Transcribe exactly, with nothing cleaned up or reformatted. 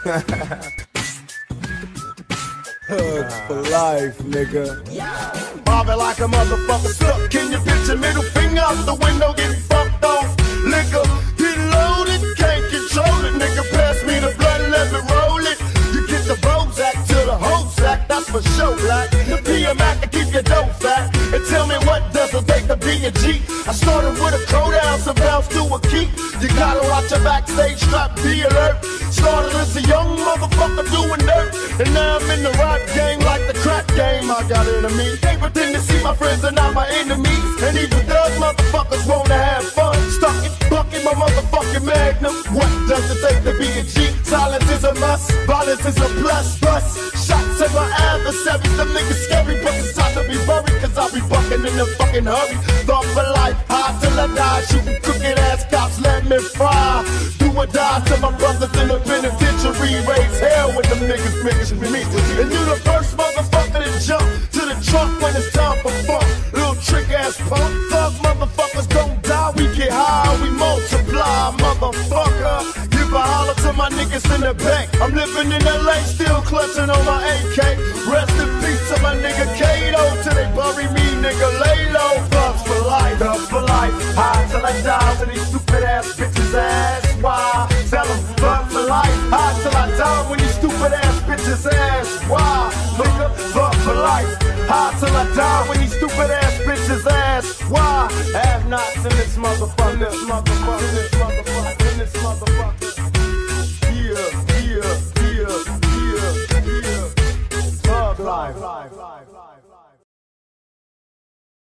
Hugs for life, nigga. Bobbing like a motherfucker stuck in your bitch, your middle finger out the window, getting fucked off. Liquor, get loaded, can't control it. Nigga, pass me the blood and let me roll it. You get the Bozak to the whole sack, that's for sure, like the P M A to keep your dough fat. And tell me what does it take to be a G? I started with a cold ounce of ounce to a key. You gotta watch your backstage strap, be alert. Started as a young motherfucker doing dirt, and now I'm in the rap game like the crack game. I got enemies, they pretend to see my friends are not my enemies. And even those motherfuckers wanna have fun. Stuck it, bucket my motherfucking magnum. What does it take to be a G? Silence is a must, violence is a plus. Plus, shots at my adversaries, them niggas scary, but it's time to be buried. Cause I'll be bucking in a fucking hurry. Thought for life, high till I die. Shooting crooked ass cops, let me fry. Do or die to my brothers in the penitentiary. Raise hell when them niggas mention me. And you the first motherfucker to jump to the trunk when it's time for fun. Little trick ass punk. Thug motherfuckers don't die, we get high, we multiply, motherfucker. Give a holler to my niggas in the bank. I'm living in L A, still clutching on my A K. Rest in peace to my nigga Kato, till they bury me, nigga, lay low. Thugs for life, thugs for life. High till I die to these stupid ass bitches' ass. Why? Tell them, thugs for life. High till I die when these stupid ass bitches' ass. Why? Nigga, thugs for life. High till I die when these stupid ass bitches' ass. Why? Have nots in this motherfucker, in this motherfucker, in this motherfucker, in this motherfucker.